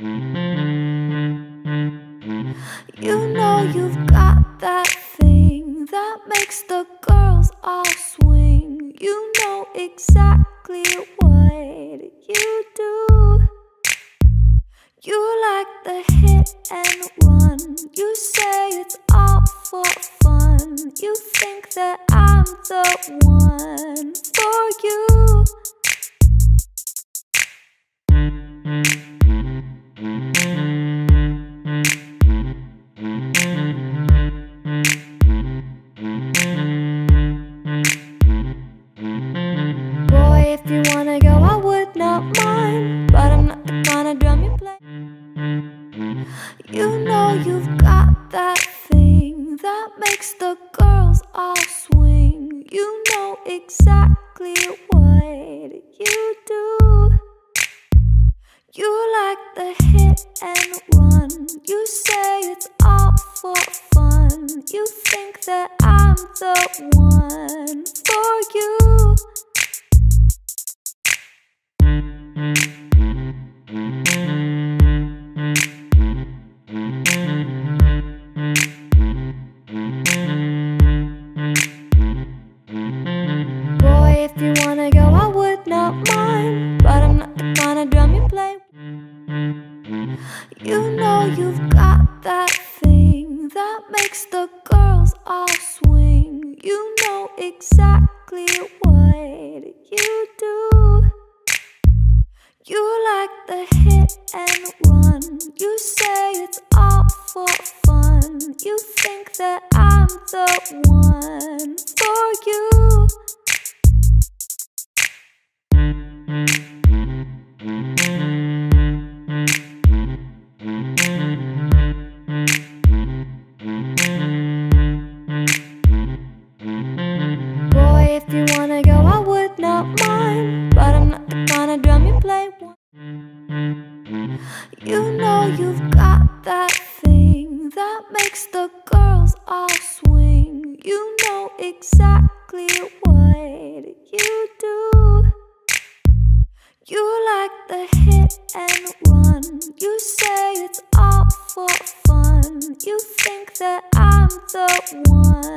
You know you've got that thing that makes the girls all swing. You know exactly what you do. You like the hit and run. You say it's all for fun. You think that I'm the one for you. Boy, if you wanna go, I would not mind, but I'm not the kind of drum you play. You know you've got that thing that makes the girls all swing. You know exactly what you do. You like the hit and run. You say it's all for fun. You think that I'm the one for you. Boy, if you wanna go, I would not mind, but I'm not the kind of drum you play. You know you've got that thing that makes the girls all swing. You know exactly what you do. You like the hit and run. You say it's all for fun. You think that I'm the one for you. Boy, if you wanna go, I would not mind, but I'm not the kind of drum you play. You know you've got that thing that makes the girls all swing. You know exactly what you do. You like the hit and run. You say it's all for fun. You think that I'm the one